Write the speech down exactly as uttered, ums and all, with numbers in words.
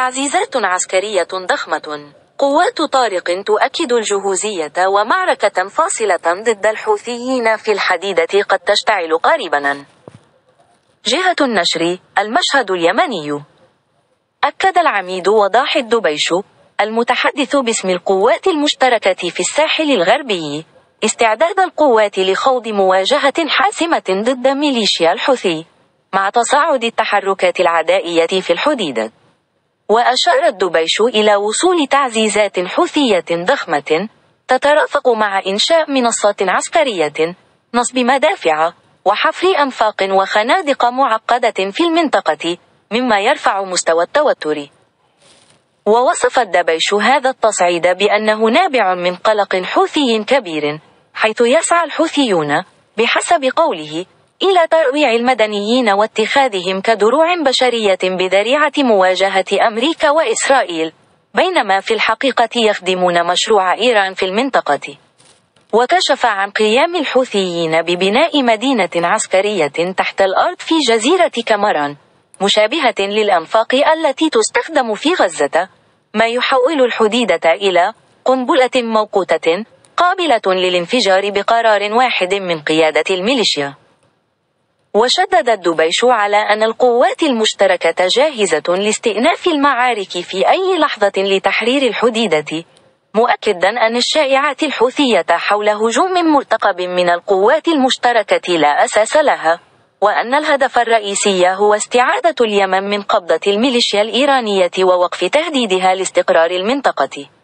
تعزيزات عسكرية ضخمة. قوات طارق تؤكد الجهوزية، ومعركة فاصلة ضد الحوثيين في الحديدة قد تشتعل قريبا. جهة النشر: المشهد اليمني. أكد العميد وضاح الدبيش المتحدث باسم القوات المشتركة في الساحل الغربي استعداد القوات لخوض مواجهة حاسمة ضد ميليشيا الحوثي مع تصاعد التحركات العدائية في الحديدة. وأشار الدبيش إلى وصول تعزيزات حوثية ضخمة تترافق مع إنشاء منصات عسكرية، نصب مدافع، وحفر أنفاق وخنادق معقدة في المنطقة، مما يرفع مستوى التوتر. ووصف الدبيش هذا التصعيد بأنه نابع من قلق حوثي كبير، حيث يسعى الحوثيون بحسب قوله إلى ترويع المدنيين واتخاذهم كدروع بشرية بذريعة مواجهة أمريكا وإسرائيل، بينما في الحقيقة يخدمون مشروع إيران في المنطقة. وكشف عن قيام الحوثيين ببناء مدينة عسكرية تحت الأرض في جزيرة كامران مشابهة للأنفاق التي تستخدم في غزة، ما يحول الحديدة إلى قنبلة موقوتة قابلة للانفجار بقرار واحد من قيادة الميليشيا. وشدد الدبيش على أن القوات المشتركة جاهزة لاستئناف المعارك في أي لحظة لتحرير الحديدة، مؤكدا أن الشائعات الحوثية حول هجوم مرتقب من القوات المشتركة لا أساس لها، وأن الهدف الرئيسي هو استعادة اليمن من قبضة الميليشيا الإيرانية ووقف تهديدها لاستقرار المنطقة.